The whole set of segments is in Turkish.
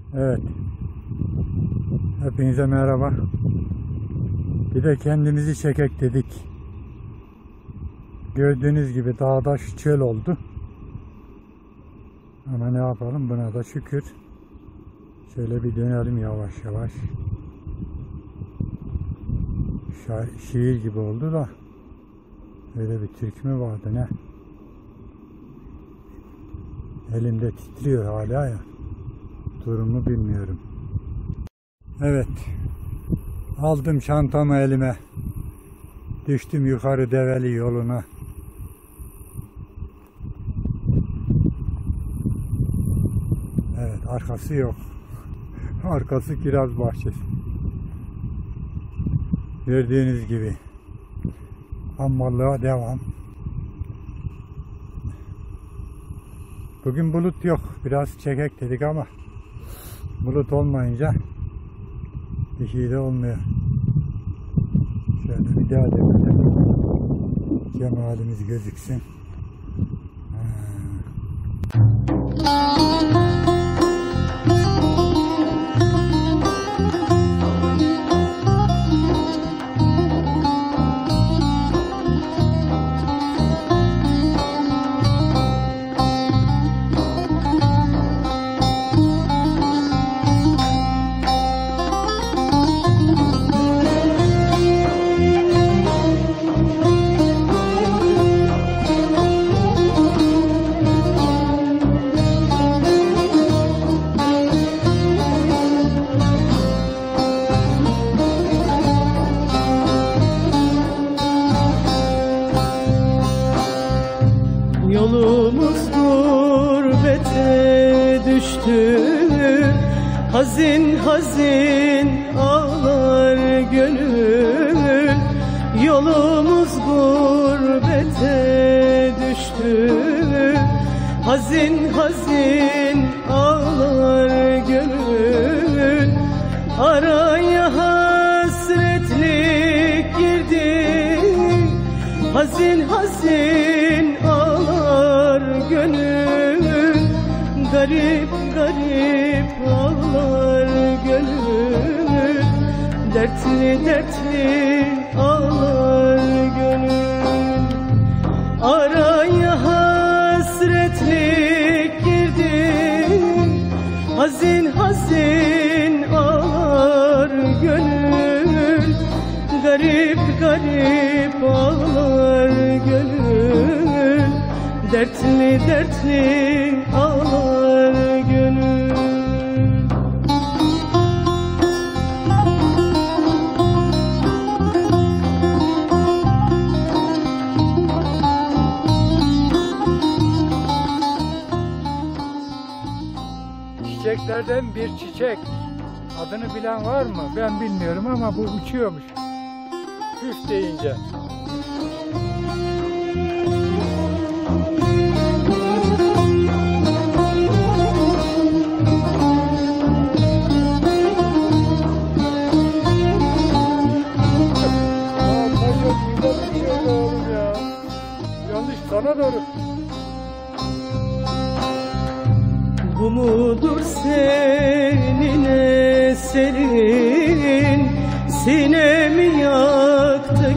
Evet. Hepinize merhaba. Bir de kendimizi çekek dedik. Gördüğünüz gibi dağda çöl oldu. Ama ne yapalım, buna da şükür. Şöyle bir dönelim yavaş yavaş. Şiir gibi oldu da. Öyle bir türkü mü vardı ne? Elimde titriyor hala ya. Durumu bilmiyorum. Evet. Aldım çantamı elime. Düştüm yukarı Develi yoluna. Evet, arkası yok. Arkası kiraz bahçesi. Gördüğünüz gibi. Hammallığa devam. Bugün bulut yok. Biraz çekek dedik ama bulut olmayınca bir şey de olmuyor. Şöyle bir daha deneyelim. Cemalimiz gözüksün. Yolumuz gurbete düştü, hazin hazin ağlar gönül. Yolumuz gurbete düştü, hazin hazin ağlar gönül. Araya hasretlik girdi, hazin hazin ağlar gönül. Garip garip ağlar gönül, dertli dertli ağlar gönül. Araya hasretlik girdi, hazin hazin ağlar gönül. Garip garip ağlar gönül, dertli dertli ağlar gönül. Çiçeklerden bir çiçek. Adını bilen var mı? Ben bilmiyorum ama bu uçuyormuş. Üf deyince. Yanlış sana doğru. Bu mudur senin eserin, sinemi yaktı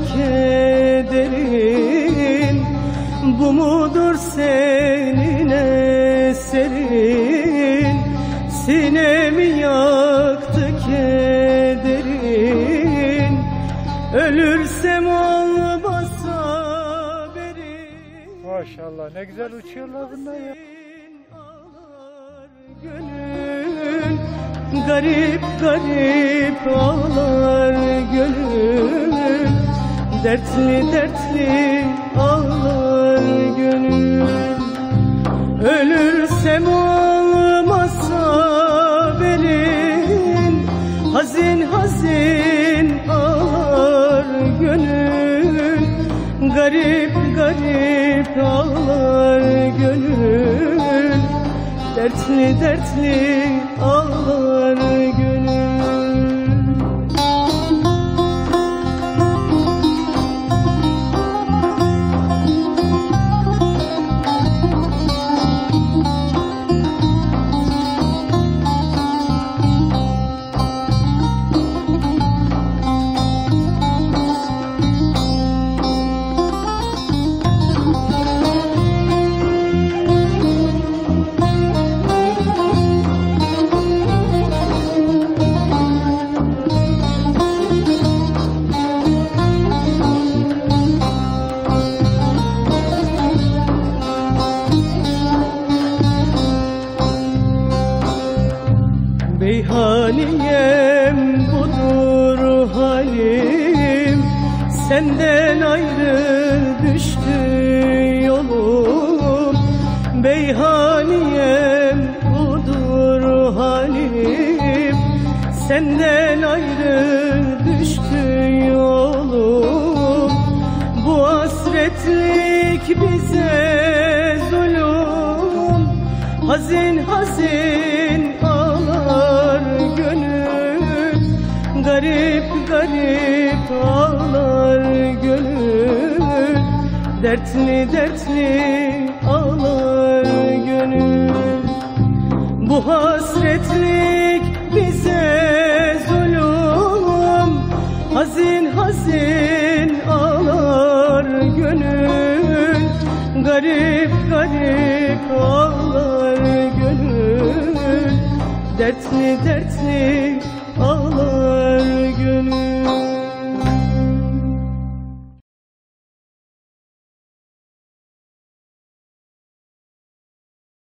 kederin. Bu mudur senin eserin, sinemi yaktı kederin. Ölürsem olmasa benim. Maşallah ne güzel uçuyorlar bunlar ya. Gönül, garip garip ağlar gönül, dertli dertli ağlar gönül. Ölürsem olmasa benim, hazin hazin ağlar gönül. Garip garip ağlar gönül, dertli dertli ağlar gönül. Meyhaniyem budur halim, senden ayrı düştü yolum. Meyhaniyem budur halim, senden ayrı düştü yolum. Bu hasretlik bize zulüm, hazin hazin ağlar gönül. Garip garip ağlar gönül, dertli dertli ağlar gönül. Bu hasretlik bize zulüm, hazin hazin ağlar gönül. Garip garip ağlar gönül, dertli dertli